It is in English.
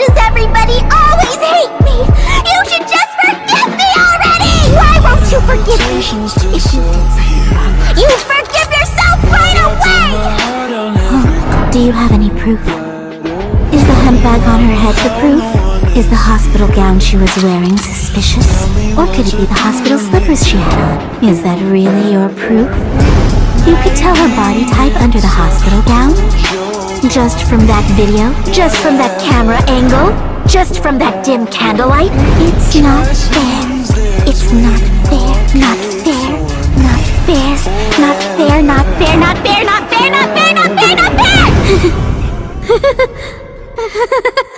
does everybody always hate me? You should just forgive me already! Why won't you forgive me? If you did something wrong, you forgive yourself right away! Do you have any proof? Is the handbag on her head the proof? Is the hospital gown she was wearing suspicious? Or could it be the hospital slippers she had on? Is that really your proof? You could tell her body type under the hospital gown? Just from that video? Just from that camera angle? Just from that dim candlelight? It's not fair. It's not fair. Not fair. Not fair. Not fair. Not fair. Not fair. Not fair. Not fair. Not fair. Not fair.